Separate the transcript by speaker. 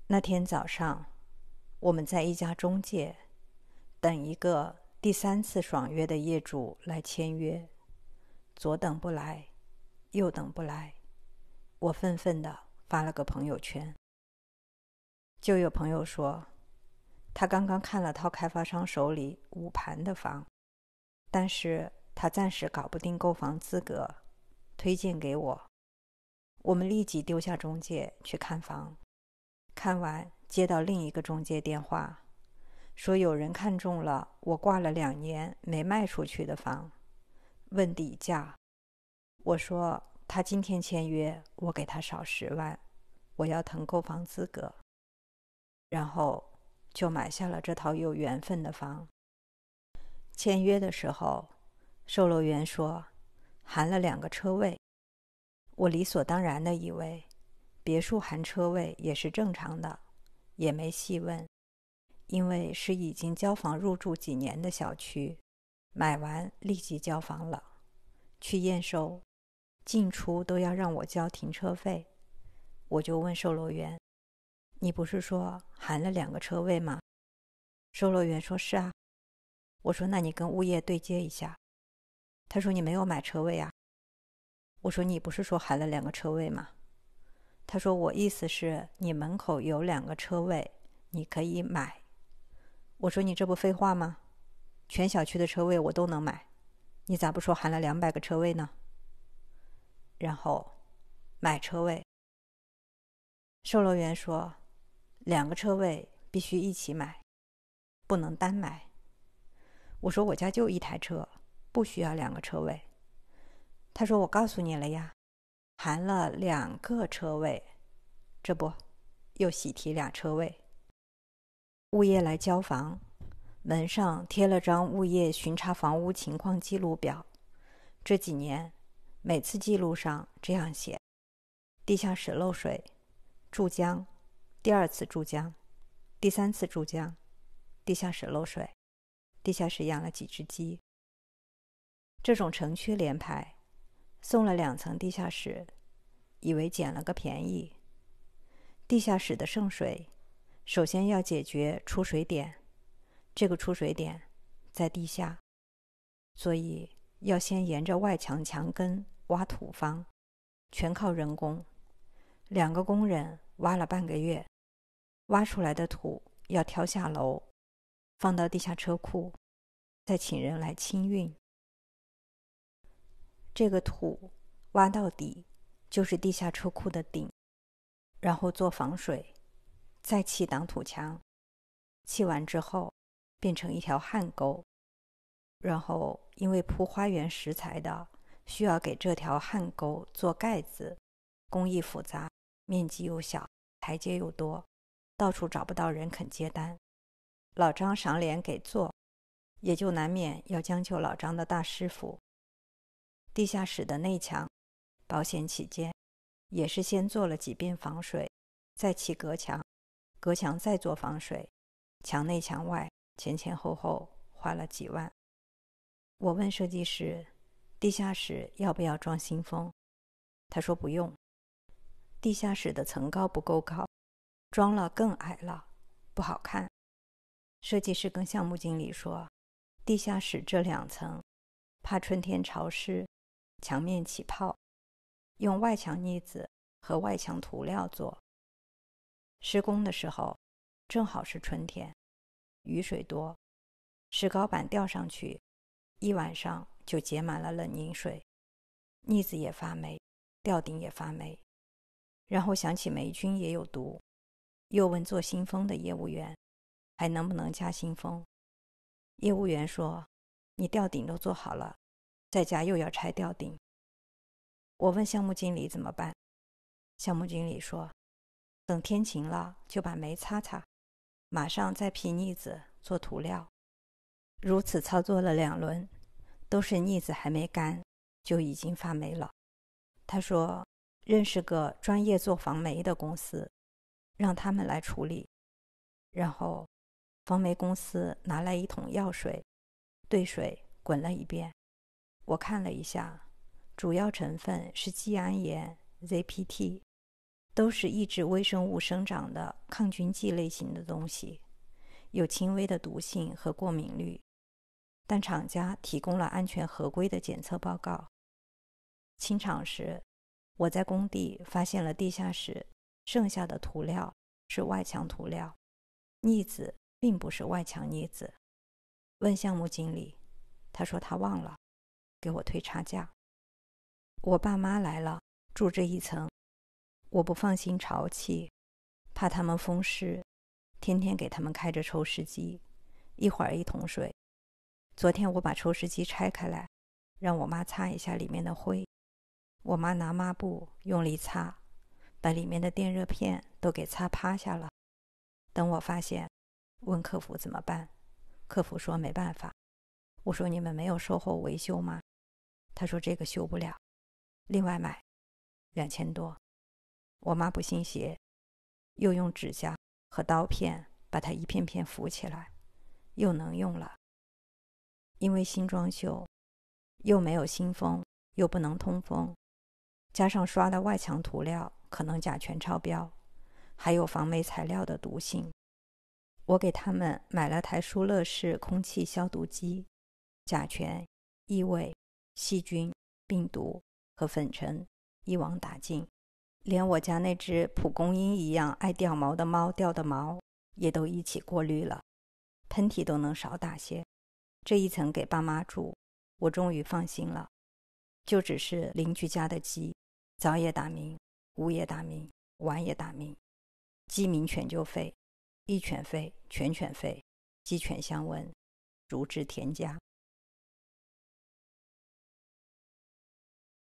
Speaker 1: 那天早上，我们在一家中介等一个第3次爽约的业主来签约，左等不来，右等不来，我愤愤地发了个朋友圈。就有朋友说，他刚刚看了套开发商手里5盘的房，但是他暂时搞不定购房资格，推荐给我。我们立即丢下中介去看房，看完接到另一个中介电话，说有人看中了我挂了2年没卖出去的房，问底价。我说他今天签约，我给他少10万，我要腾购房资格。然后就买下了这套有缘分的房。签约的时候，售楼员说含了2个车位，我理所当然地以为别墅含车位也是正常的，也没细问，因为是已经交房入住几年的小区，买完立即交房了，去验收，进出都要让我交停车费。我就问售楼员，你不是说含了2个车位吗？售楼员说是啊。我说那你跟物业对接一下。他说你没有买车位啊。我说你不是说含了2个车位吗？他说我意思是你门口有2个车位，你可以买。我说你这不废话吗？全小区的车位我都能买，你咋不说含了200个车位呢？然后买车位，售楼员说2个车位必须一起买，不能单买。我说我家就1台车，不需要2个车位。他说我告诉你了呀，含了2个车位，这不又喜提俩车位。物业来交房，门上贴了张物业巡查房屋情况记录表，这几年每次记录上这样写：地下室漏水，注浆，第2次注浆，第3次注浆，地下室漏水，地下室养了几只鸡。这种城区联排，送了2层地下室，以为捡了个便宜。地下室的渗水，首先要解决出水点，这个出水点在地下，所以要先沿着外墙墙根挖土方，全靠人工。2个工人挖了半个月，挖出来的土要挑下楼，放到地下车库，再请人来清运。这个土挖到底就是地下车库的顶，然后做防水，再砌挡土墙，砌完之后变成一条焊沟，然后因为铺花园石材的，需要给这条焊沟做盖子，工艺复杂，面积又小，台阶又多，到处找不到人肯接单。老张赏脸给做，也就难免要将就老张的大师傅。地下室的内墙，保险起见，也是先做了几遍防水，再砌隔墙，隔墙再做防水，墙内墙外前前后后花了几万。我问设计师，地下室要不要装新风？他说不用，地下室的层高不够高，装了更矮了，不好看。设计师跟项目经理说，地下室这2层怕春天潮湿，墙面起泡，用外墙腻子和外墙涂料做。施工的时候正好是春天，雨水多，石膏板吊上去1晚上就结满了冷凝水，腻子也发霉，吊顶也发霉。然后想起霉菌也有毒，又问做新风的业务员还能不能加新风。业务员说你吊顶都做好了，在家又要拆吊顶。我问项目经理怎么办，项目经理说等天晴了就把霉擦擦，马上再批腻子做涂料。如此操作了2轮，都是腻子还没干就已经发霉了。他说认识个专业做防霉的公司，让他们来处理。然后防霉公司拿来1桶药水，兑水滚了一遍。我看了一下，主要成分是季铵盐 ZPT， 都是抑制微生物生长的抗菌剂类型的东西，有轻微的毒性和过敏率，但厂家提供了安全合规的检测报告。清场时，我在工地发现了地下室剩下的涂料是外墙涂料，腻子并不是外墙腻子。问项目经理，他说他忘了，给我退差价。我爸妈来了，住这一层，我不放心潮气，怕他们风湿，天天给他们开着抽湿机，一会儿一桶水。昨天我把抽湿机拆开来，让我妈擦一下里面的灰。我妈拿抹布用力擦，把里面的电热片都给擦趴下了。等我发现，问客服怎么办，客服说没办法。我说你们没有售后维修吗？他说这个修不了，另外买，2000多。我妈不信邪，又用指甲和刀片把它一片片扶起来，又能用了。因为新装修，又没有新风，又不能通风，加上刷的外墙涂料可能甲醛超标，还有防霉材料的毒性。我给他们买了台舒乐式空气消毒机，甲醛、异味、细菌、病毒和粉尘一网打尽，连我家那只蒲公英一样爱掉毛的猫掉的毛也都一起过滤了，喷嚏都能少打些。这一层给爸妈住，我终于放心了。就只是邻居家的鸡，早也打鸣，午也打鸣，晚也打鸣。鸡鸣犬就吠，一犬吠，犬吠，鸡犬相闻，如之田家。